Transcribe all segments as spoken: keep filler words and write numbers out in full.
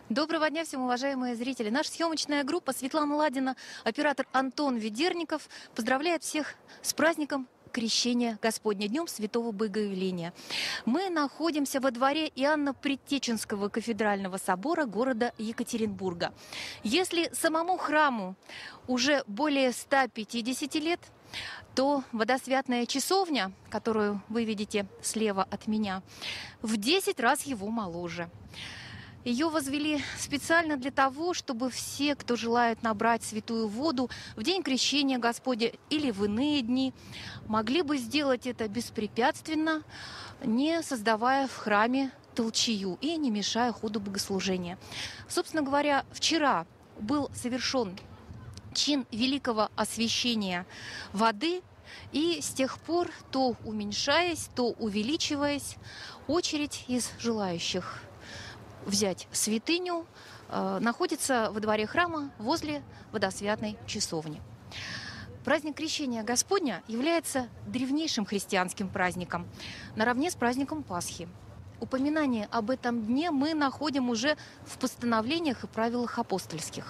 Доброго дня всем, уважаемые зрители. Наша съемочная группа Светлана Ладина, оператор Антон Ведерников поздравляет всех с праздником Крещения Господня, Днем Святого Богоявления. Мы находимся во дворе Иоанна-Предтеченского кафедрального собора города Екатеринбурга. Если самому храму уже более ста пятидесяти лет, то водосвятная часовня, которую вы видите слева от меня, в десять раз его моложе. Ее возвели специально для того, чтобы все, кто желает набрать святую воду в день Крещения Господня или в иные дни, могли бы сделать это беспрепятственно, не создавая в храме толчею и не мешая ходу богослужения. Собственно говоря, вчера был совершен чин великого освящения воды, и с тех пор, то уменьшаясь, то увеличиваясь, очередь из желающих взять святыню э, находится во дворе храма возле водосвятной часовни. Праздник Крещения Господня является древнейшим христианским праздником, наравне с праздником Пасхи. Упоминание об этом дне мы находим уже в постановлениях и правилах апостольских.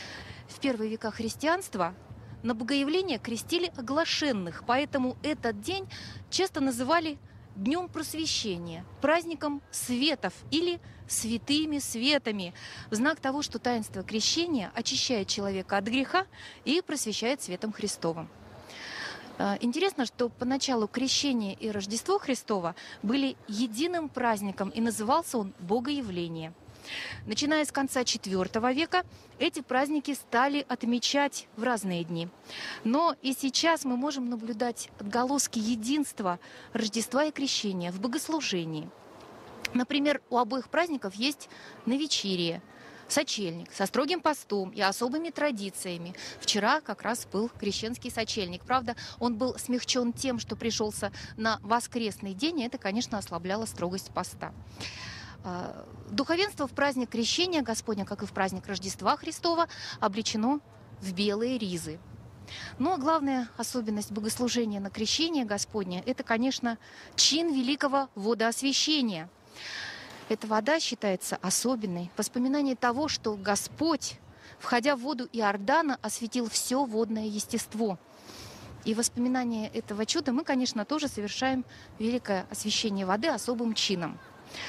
В первые века христианства на Богоявление крестили оглашенных, поэтому этот день часто называли Днем Просвещения, праздником светов или святыми светами, в знак того, что таинство крещения очищает человека от греха и просвещает светом Христовым. Интересно, что поначалу крещение и Рождество Христово были единым праздником, и назывался он Богоявление. Начиная с конца четвёртого века эти праздники стали отмечать в разные дни. Но и сейчас мы можем наблюдать отголоски единства Рождества и Крещения в богослужении. Например, у обоих праздников есть новечерие, сочельник со строгим постом и особыми традициями. Вчера как раз был крещенский сочельник. Правда, он был смягчен тем, что пришелся на воскресный день, и это, конечно, ослабляло строгость поста. Духовенство в праздник Крещения Господня, как и в праздник Рождества Христова, облечено в белые ризы. Но главная особенность богослужения на Крещение Господне – это, конечно, чин великого водоосвящения. Эта вода считается особенной, воспоминание того, что Господь, входя в воду Иордана, осветил все водное естество. И воспоминание этого чуда мы, конечно, тоже совершаем великое освящение воды особым чином.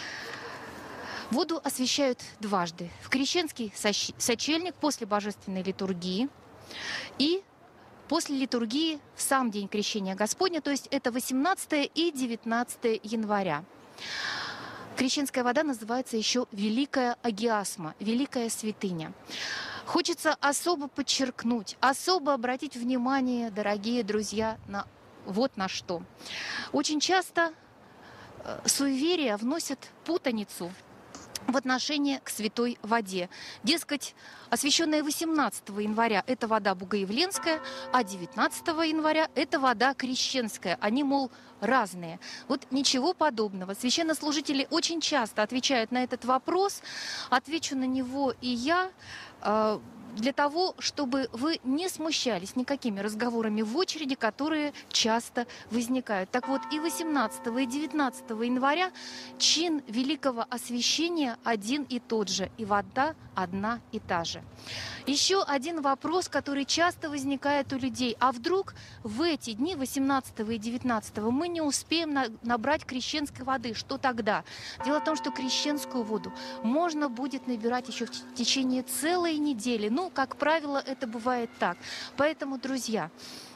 Воду освящают дважды. В крещенский сочельник после божественной литургии и после литургии в сам день Крещения Господня, то есть это восемнадцатое и девятнадцатое января. Крещенская вода называется еще Великая Агиасма, Великая Святыня. Хочется особо подчеркнуть, особо обратить внимание, дорогие друзья, на вот на что. Очень часто суеверия вносят путаницу в отношении к святой воде. Дескать, освященная восемнадцатого января – это вода богоявленская, а девятнадцатого января – это вода крещенская. Они, мол, разные. Вот ничего подобного. Священнослужители очень часто отвечают на этот вопрос. Отвечу на него и я, э, для того, чтобы вы не смущались никакими разговорами в очереди, которые часто возникают. Так вот, и восемнадцатого, и девятнадцатого января чин великого освящения один и тот же, и вода одна и та же. Еще один вопрос, который часто возникает у людей. А вдруг в эти дни, восемнадцатого и девятнадцатого, мы не успеем на- набрать крещенской воды? Что тогда? Дело в том, что крещенскую воду можно будет набирать еще в т- течение целой недели. Ну, как правило, это бывает так. Поэтому, друзья,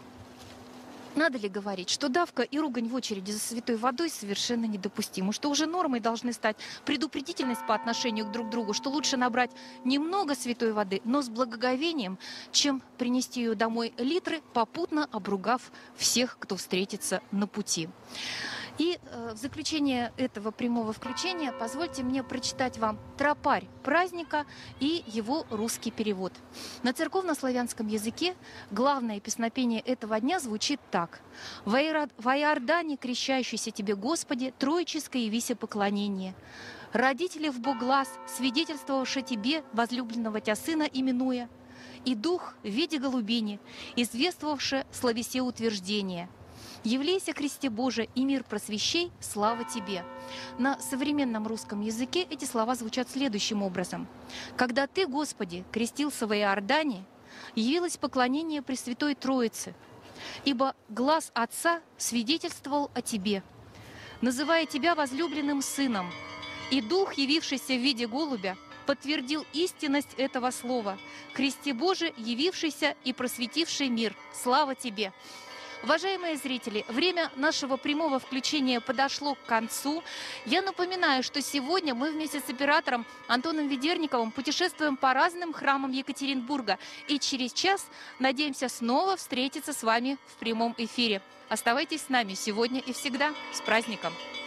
надо ли говорить, что давка и ругань в очереди за святой водой совершенно недопустимы, что уже нормой должны стать предупредительность по отношению к друг другу, что лучше набрать немного святой воды, но с благоговением, чем принести ее домой литры, попутно обругав всех, кто встретится на пути. И э, в заключение этого прямого включения позвольте мне прочитать вам тропарь праздника и его русский перевод. На церковно-славянском языке главное песнопение этого дня звучит так. «Во Иордане, крещающийся тебе, Господи, троическое явися поклонение. Родители в Бог глаз, свидетельствовавши тебе, возлюбленного тя сына именуя, и дух в виде голубини, извествовавши словесе утверждение. Явлейся, Христе Боже, и мир просвещей, слава Тебе. На современном русском языке эти слова звучат следующим образом. Когда Ты, Господи, крестился в Иордане, явилось поклонение Пресвятой Троице, ибо глаз Отца свидетельствовал о Тебе, называя Тебя возлюбленным Сыном, и Дух, явившийся в виде голубя, подтвердил истинность этого слова. Христе Боже, явившийся и просветивший мир, слава Тебе! Уважаемые зрители, время нашего прямого включения подошло к концу. Я напоминаю, что сегодня мы вместе с оператором Антоном Ведерниковым путешествуем по разным храмам Екатеринбурга. И через час надеемся снова встретиться с вами в прямом эфире. Оставайтесь с нами сегодня и всегда. С праздником!